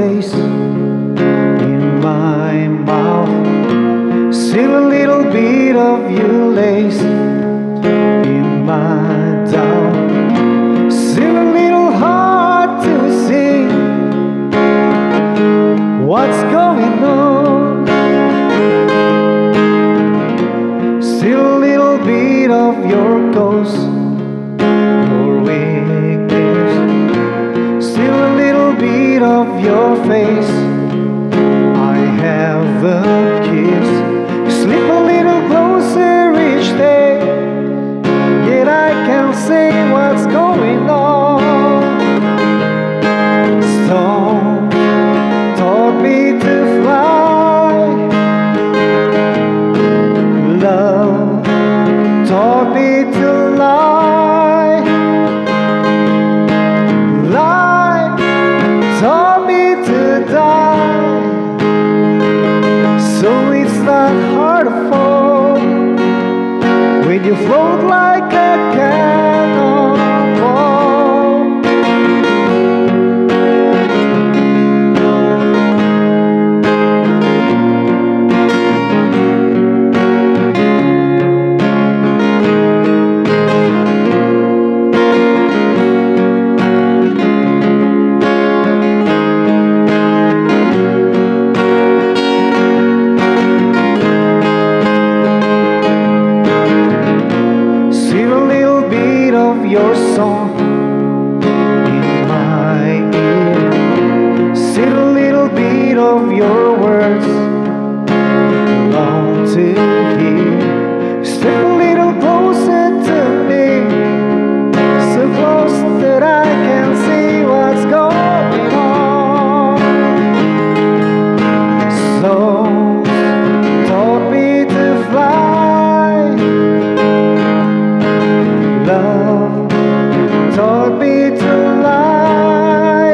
taste in my mouth. Still a little bit of you lace in my down. Still a little hard to see what's going on. Still a little bit of your ghost, your weakness. Still a little bit of your face. I have a kiss. You slip a little closer each day, yet I can't say what's going on. Stone taught me to fly. Love taught me to lie. Lie taught me to die. So it's not hard to fall when you float like a cannonball. Your song in my ear. Sit a little bit of your words, long to hear. Step a little closer to me, so close that I can see what's going on. So taught me to fly. Love taught me to lie.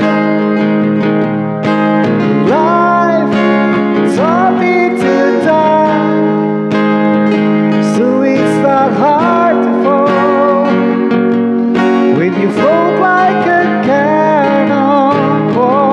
Life taught me to die. So it's not hard to fall when you float like a cannonball.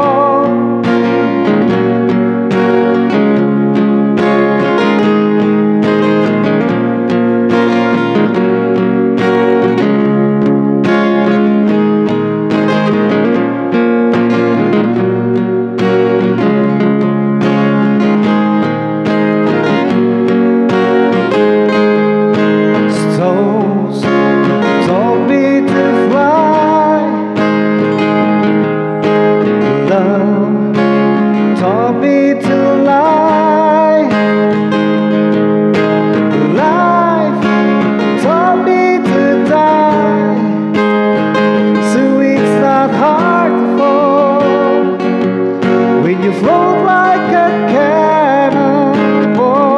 Taught me to lie. Life taught me to die. So it's not hard to fall when you float like a cannonball.